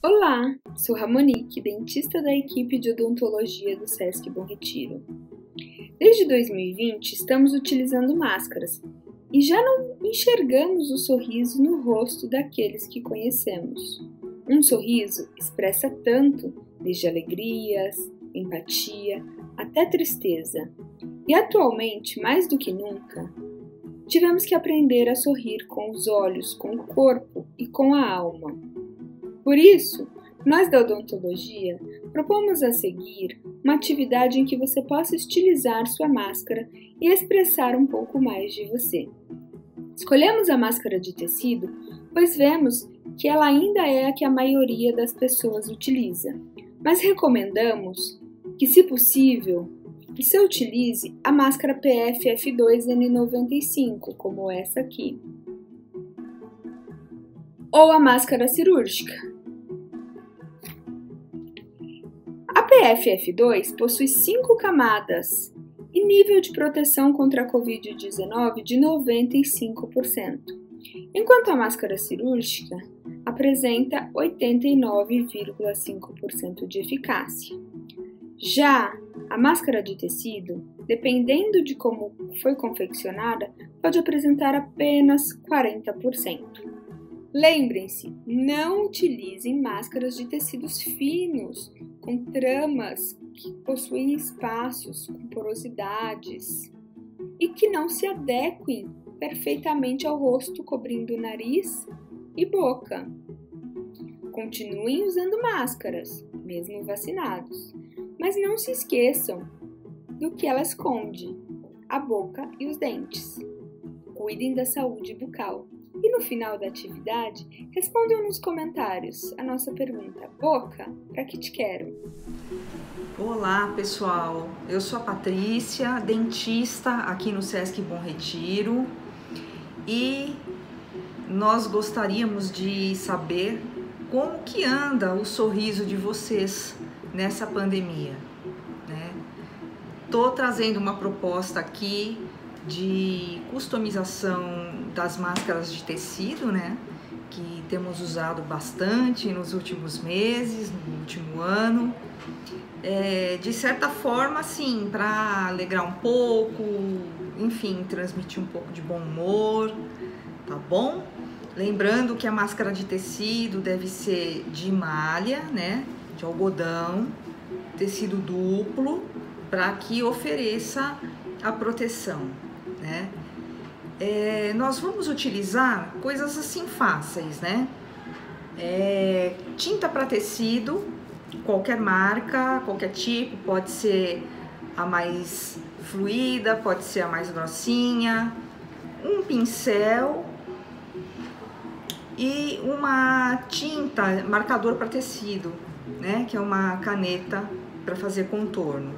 Olá, sou Ramonique, dentista da equipe de odontologia do Sesc Bom Retiro. Desde 2020 estamos utilizando máscaras e já não enxergamos o sorriso no rosto daqueles que conhecemos. Um sorriso expressa tanto, desde alegrias, empatia, até tristeza. E atualmente, mais do que nunca, tivemos que aprender a sorrir com os olhos, com o corpo e com a alma. Por isso, nós da odontologia propomos a seguir uma atividade em que você possa estilizar sua máscara e expressar um pouco mais de você. Escolhemos a máscara de tecido, pois vemos que ela ainda é a que a maioria das pessoas utiliza, mas recomendamos que, se possível, você utilize a máscara PFF2N95, como essa aqui, ou a máscara cirúrgica. A PFF2 possui 5 camadas e nível de proteção contra a Covid-19 de 95%, enquanto a máscara cirúrgica apresenta 89,5% de eficácia. Já a máscara de tecido, dependendo de como foi confeccionada, pode apresentar apenas 40%. Lembrem-se, não utilizem máscaras de tecidos finos, com tramas que possuem espaços com porosidades e que não se adequem perfeitamente ao rosto, cobrindo o nariz e boca. Continuem usando máscaras, mesmo vacinados, mas não se esqueçam do que ela esconde, a boca e os dentes. Cuidem da saúde bucal. E no final da atividade, respondam nos comentários a nossa pergunta: Boca, pra que te quero? Olá pessoal, eu sou a Patrícia, dentista aqui no Sesc Bom Retiro, e nós gostaríamos de saber como que anda o sorriso de vocês nessa pandemia, né? Tô trazendo uma proposta aqui de customização das máscaras de tecido, né? Que temos usado bastante nos últimos meses, no último ano. De certa forma, assim, para alegrar um pouco, enfim, transmitir um pouco de bom humor, tá bom? Lembrando que a máscara de tecido deve ser de malha, né? De algodão, tecido duplo, para que ofereça a proteção, né? Nós vamos utilizar coisas assim fáceis, né? Tinta para tecido, qualquer marca, qualquer tipo, pode ser a mais fluida, pode ser a mais grossinha, um pincel e uma tinta marcador para tecido, né? Que é uma caneta para fazer contorno.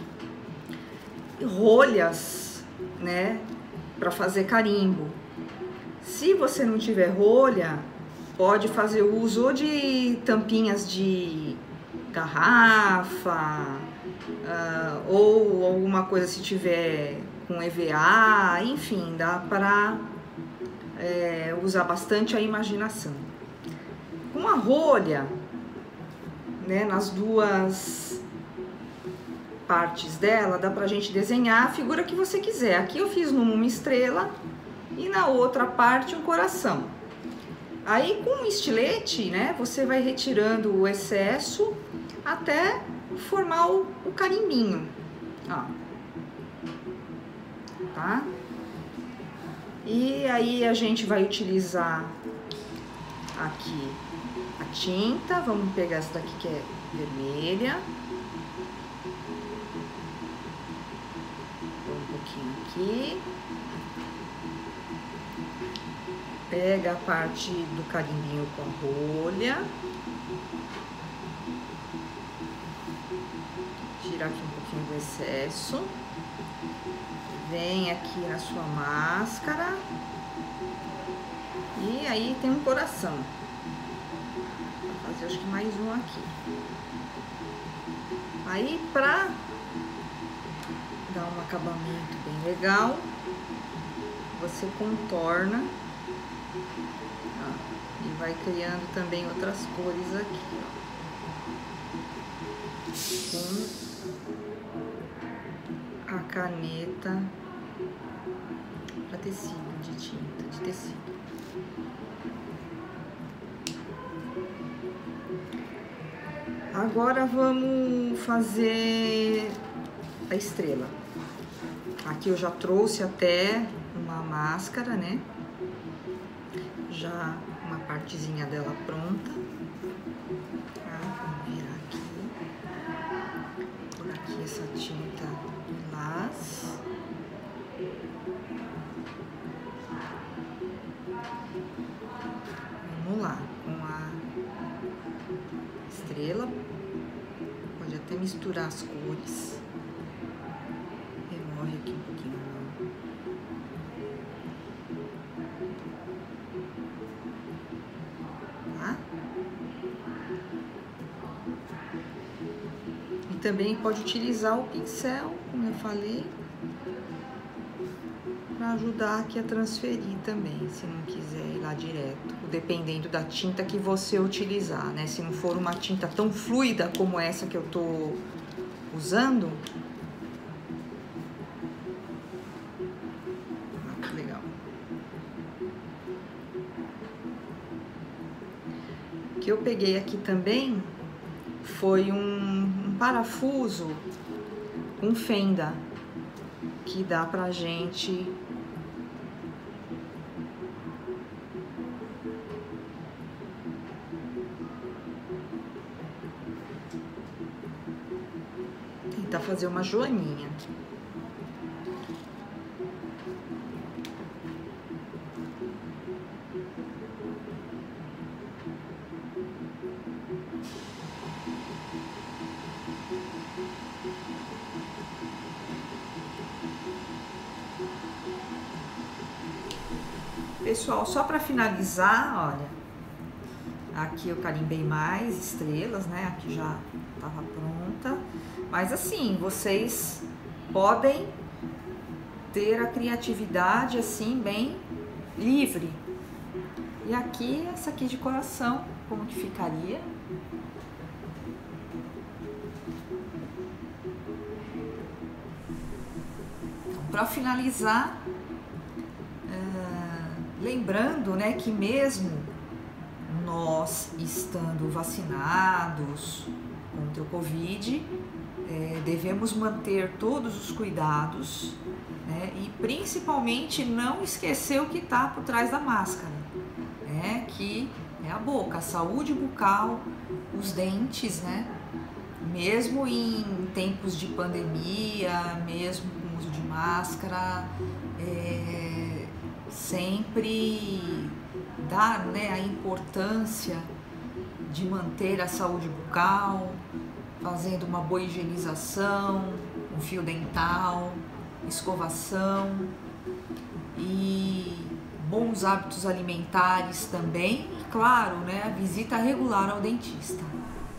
Rolhas, né? Para fazer carimbo. Se você não tiver rolha, pode fazer uso de tampinhas de garrafa, ou alguma coisa se tiver com EVA, enfim, dá para usar bastante a imaginação. Com a rolha, né, nas duas partes dela, dá pra gente desenhar a figura que você quiser. Aqui eu fiz numa uma estrela e na outra parte um coração. Aí com um estilete, né, você vai retirando o excesso até formar o carimbinho, ó, tá? E aí a gente vai utilizar aqui a tinta, vamos pegar essa daqui que é vermelha. Um pouquinho aqui. Pega a parte do carimbinho com a rolha. Tira aqui um pouquinho do excesso. Vem aqui na sua máscara. E aí tem um coração. Vou fazer acho que mais um aqui. Aí pra dar um acabamento bem legal, você contorna, ó, e vai criando também outras cores aqui, ó, com a caneta para tecido, de tinta, de tecido. Agora vamos fazer a estrela. Aqui eu já trouxe até uma máscara, né? Já uma partezinha dela pronta. Vamos virar aqui. Por aqui essa tinta lilás. Vamos lá, com a estrela. Pode até misturar as cores. Remove aqui um pouquinho. Tá? E também pode utilizar o pincel, como eu falei, para ajudar aqui a transferir também, se não quiser ir lá direto, dependendo da tinta que você utilizar, né? Se não for uma tinta tão fluida como essa que eu tô usando. Que legal. O que eu peguei aqui também foi um parafuso com fenda, que dá pra gente tentar fazer uma joaninha. Pessoal, só para finalizar, olha, aqui eu carimbei mais estrelas, né? Aqui já estava pronta, mas assim, vocês podem ter a criatividade assim bem livre. E aqui, essa aqui de coração, como que ficaria? Então, para finalizar, lembrando, né, que mesmo nós estando vacinados contra o Covid, devemos manter todos os cuidados, né, e principalmente não esquecer o que está por trás da máscara, né, que é a boca, a saúde bucal, os dentes, né, mesmo em tempos de pandemia, mesmo com o uso de máscara, sempre dar, né, a importância de manter a saúde bucal, fazendo uma boa higienização, um fio dental, escovação e bons hábitos alimentares também, e claro, né, a visita regular ao dentista.